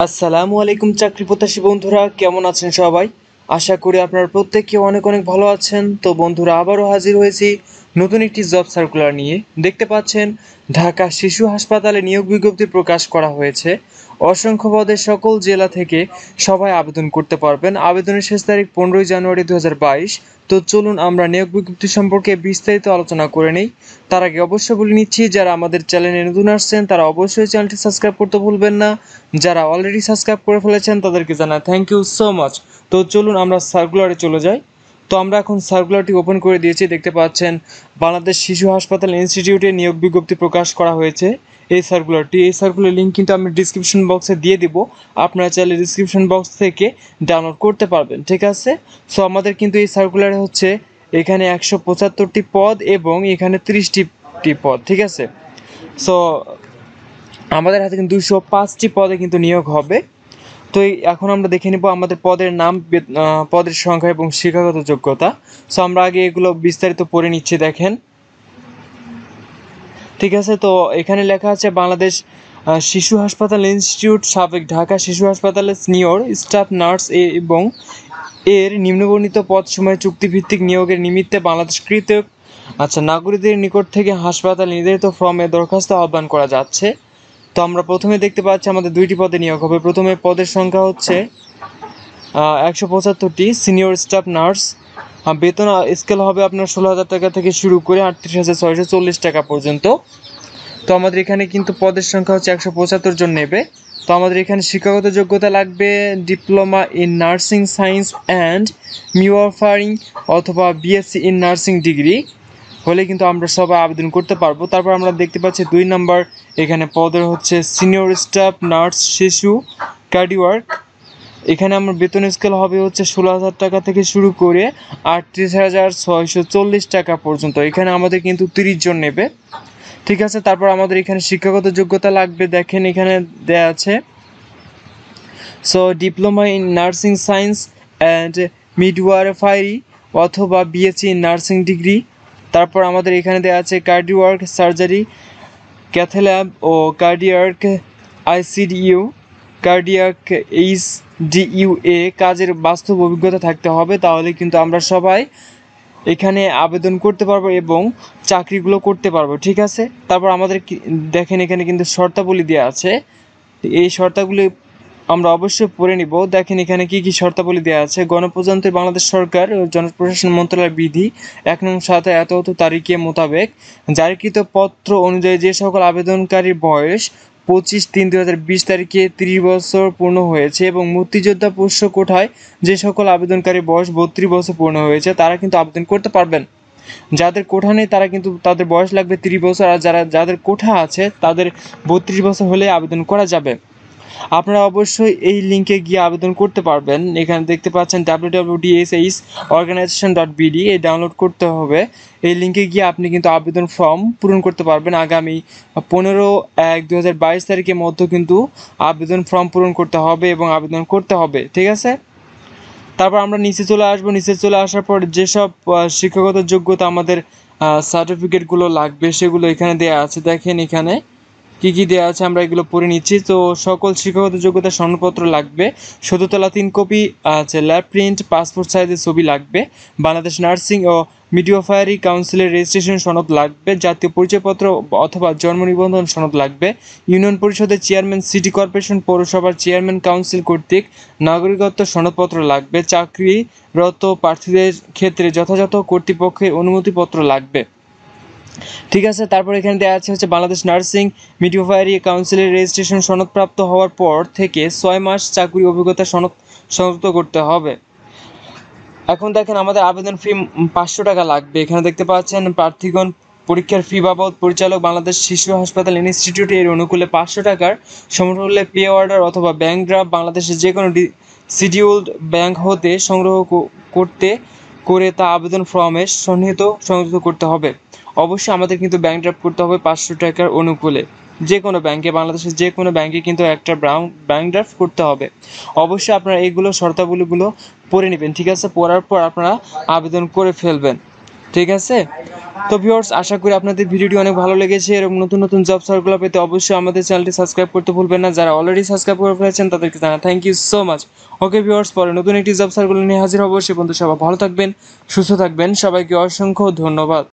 আসসালামু আলাইকুম চাকরি প্রত্যাশী বন্ধুরা, কেমন আছেন সবাই? আশা করি আপনারা প্রত্যেকে অনেক অনেক ভালো আছেন। তো বন্ধুরা, আবারও হাজির হয়েছি নতুন একটি জব সার্কুলার নিয়ে। দেখতে পাচ্ছেন, ঢাকা শিশু হাসপাতালে নিয়োগ বিজ্ঞপ্তি প্রকাশ করা হয়েছে। অসংখ্য পদে সকল জেলা থেকে সবাই আবেদন করতে পারবেন। আবেদনের শেষ তারিখ 15ই জানুয়ারি 2022। তো চলুন আমরা নিয়োগ বিজ্ঞপ্তি সম্পর্কে বিস্তারিত আলোচনা করে নেই। তার আগে অবশ্যই বলে নিচ্ছি, যারা আমাদের চ্যানেলে নতুন আসছেন তারা অবশ্যই চ্যানেলটি সাবস্ক্রাইব করতে ভুলবেন না। যারা অলরেডি সাবস্ক্রাইব করে ফেলেছেন তাদেরকে জানাই থ্যাংক ইউ সো মাচ। তো চলুন আমরা সার্কুলারে চলে যাই। তো আমরা এখন সার্কুলারটি ওপেন করে দিয়েছি। দেখতে পাচ্ছেন, বাংলাদেশ শিশু হাসপাতাল ইনস্টিটিউটে নিয়োগ বিজ্ঞপ্তি প্রকাশ করা হয়েছে। এই সার্কুলার লিঙ্ক কিন্তু আমি ডিসক্রিপশন বক্সে দিয়ে দিব। আপনারা চাইলে ডিসক্রিপশন বক্স থেকে ডাউনলোড করতে পারবেন, ঠিক আছে? সো আমাদের কিন্তু এই সার্কুলারে হচ্ছে এখানে 175টি পদ এবং এখানে 30টি পদ, ঠিক আছে? সো আমাদের হাতে কিন্তু 205টি পদে কিন্তু নিয়োগ হবে। তো এখন আমরা দেখে নেব আমাদের পদের নাম, পদের সংখ্যা এবং শিক্ষাগত যোগ্যতা। সো আমরা আগে এগুলো বিস্তারিত পড়ে নিচ্ছি, দেখেন, ঠিক আছে? তো এখানে লেখা আছে বাংলাদেশ শিশু হাসপাতাল ইনস্টিটিউট, সাবেক ঢাকা শিশু হাসপাতালের সিনিয়র স্টাফ নার্স এবং এর নিম্নবর্ণিত পদ সময়ে চুক্তিভিত্তিক নিয়োগের নিমিত্তে বাংলাদেশকৃত নাগরিকদের নিকট থেকে হাসপাতাল নির্ধারিত ফর্মে দরখাস্ত আহ্বান করা যাচ্ছে। তো আমরা প্রথমে দেখতে পাচ্ছি আমাদের 2টি পদে নিয়োগ হবে। প্রথমে পদের সংখ্যা হচ্ছে 175টি সিনিয়র স্টাফ নার্স। বেতন স্কেল হবে আপনার 16,000 টাকা থেকে শুরু করে 38,640 টাকা পর্যন্ত। তো আমাদের এখানে কিন্তু পদের সংখ্যা হচ্ছে 175 জন নেবে। তো আমাদের এখানে শিক্ষাগত যোগ্যতা লাগবে diploma in nursing science and midwifery অথবা বিএসসি ইন নার্সিং ডিগ্রি হলে কিন্তু আমরা সবাই আবেদন করতে পারবো। তারপর আমরা দেখতে পাচ্ছি 2 নম্বর এখানে পদের হচ্ছে সিনিয়র স্টাফ নার্স শিশু কার্ডিওয়ার্ক। এখানে আমার বেতন স্কেল হবে হচ্ছে 16,000 টাকা থেকে শুরু করে 38,640 টাকা পর্যন্ত। এখানে আমাদের কিন্তু 30 জন নেবে, ঠিক আছে? তারপর আমাদের এখানে শিক্ষাগত যোগ্যতা লাগবে, দেখেন এখানে দেয়া আছে। So diploma in nursing science and midwifery অথবা বিএসসি ইন নার্সিং ডিগ্রি। তারপর আমাদের এখানে দেওয়া আছে কার্ডিওয়ার্ক সার্জারি, ক্যাথল্যাব ও কার্ডিয়াক আইসিডিইউ, কার্ডিয়াক এইচডিইউএ কাজের বাস্তব অভিজ্ঞতা থাকতে হবে, তাহলে কিন্তু আমরা সবাই এখানে আবেদন করতে পারবো এবং চাকরিগুলো করতে পারবো, ঠিক আছে? তারপর আমাদের দেখেন এখানে কিন্তু শর্তাবলী দেওয়া আছে। এই শর্তাবলী আমরা অবশ্যই পড়ে নিব। দেখেন এখানে কি কি শর্তাবলী দেওয়া আছে। গণপ্রজাতন্ত্রী বাংলাদেশ সরকার ও জনপ্রশাসন মন্ত্রণালয়ের বিধি 1/7 এত তারিখে মোতাবেক জারিকৃত পত্র অনুযায়ী যে সকল আবেদনকারীর বয়স 25/3/2020 তারিখে 30 বছর পূর্ণ হয়েছে এবং মুক্তিযোদ্ধা পোষ্য কোঠায় যে সকল আবেদনকারীর বয়স 32 বছর পূর্ণ হয়েছে তারা কিন্তু আবেদন করতে পারবেন। যাদের কোঠা নেই তারা কিন্তু তাদের বয়স লাগবে 30 বছর, আর যাদের কোঠা আছে তাদের 32 বছর হলে আবেদন করা যাবে। আপনারা অবশ্যই এই লিঙ্কে গিয়ে আবেদন করতে পারবেন। এখানে দেখতে পাচ্ছেন www.dshorganization.bd এই ডাউনলোড করতে হবে। এই লিঙ্কে গিয়ে আপনি কিন্তু আবেদন ফর্ম পূরণ করতে পারবেন। আগামী 15/1/2022 তারিখের মধ্যে কিন্তু আবেদন ফর্ম পূরণ করতে হবে এবং আবেদন করতে হবে, ঠিক আছে? তারপর আমরা নিচে চলে আসবো। নিচে চলে আসার পর যেসব শিক্ষাগত যোগ্যতা আমাদের সার্টিফিকেটগুলো লাগবে সেগুলো এখানে দেওয়া আছে। দেখেন এখানে কি কি দেওয়া আছে, আমরা এগুলো পড়ে নিচ্ছি। তো সকল শিক্ষাগত যোগ্যতা সনদপত্র লাগবে, 17 তলা 3 কপি আছে ল্যাব প্রিন্ট, পাসপোর্ট সাইজের ছবি লাগবে, বাংলাদেশ নার্সিং ও মিডওয়াইফারি কাউন্সিলের রেজিস্ট্রেশন সনদ লাগবে, জাতীয় পরিচয়পত্র অথবা জন্ম নিবন্ধন সনদ লাগবে, ইউনিয়ন পরিষদের চেয়ারম্যান, সিটি কর্পোরেশন, পৌরসভার চেয়ারম্যান, কাউন্সিল কর্তৃক নাগরিকত্ব সনদপত্র লাগবে, চাকরিরত প্রার্থীদের ক্ষেত্রে যথাযথ কর্তৃপক্ষের অনুমতিপত্র লাগবে, ঠিক আছে? তারপর এখানে দেওয়া আছে হচ্ছে বাংলাদেশ নার্সিং মিডওয়াইফারি কাউন্সিলের রেজিস্ট্রেশন সনদপ্রাপ্ত হওয়ার পর থেকে 6 মাস চাকরি অভিজ্ঞতা সনদ সংযুক্ত করতে হবে। এখন দেখেন আমাদের আবেদন ফি 500 টাকা লাগবে। এখানে দেখতে পাচ্ছেন প্রার্থীগণ পরীক্ষার ফি বাবদ পরিচালক বাংলাদেশ শিশু হাসপাতাল ইনস্টিটিউট এর অনুকূলে 500 টাকার সমমূল্যে পে অর্ডার অথবা ব্যাংক ড্রাফট বাংলাদেশের যে কোনো শিডিউলড ব্যাংক হতে সংগ্রহ করতে করে তা আবেদন ফর্মে সন্নিহিত সংযুক্ত করতে হবে। অবশ্যই আমাদের কিন্তু ব্যাংক ড্রাফট করতে হবে 500 টাকার অনুকূলে। যে কোনো ব্যাংকে, বাংলাদেশের যে কোনো ব্যাংকে কিন্তু একটা ব্যাংক ড্রাফট করতে হবে। অবশ্যই আপনারা এইগুলো শর্তাবলীগুলো পড়ে নেবেন, ঠিক আছে? পড়ার পর আপনারা আবেদন করে ফেলবেন। ঠিক আছে? তো ভিউয়ার্স, আশা করি আপনাদের ভিডিওটি অনেক ভালো লেগেছে। এরকম নতুন নতুন জব সার্কুলার পেতে অবশ্যই আমাদের চ্যানেলটি সাবস্ক্রাইব করতে ভুলবেন না। যারা অলরেডি সাবস্ক্রাইব করে ফেলেছেন তাদেরকে জানাই thank you so much. Okay viewers, পরে নতুন একটি জব সার্কুলার নিয়ে হাজির হব। সে পর্যন্ত সবাই ভালো থাকবেন, সুস্থ থাকবেন। সবাইকে অসংখ্য ধন্যবাদ।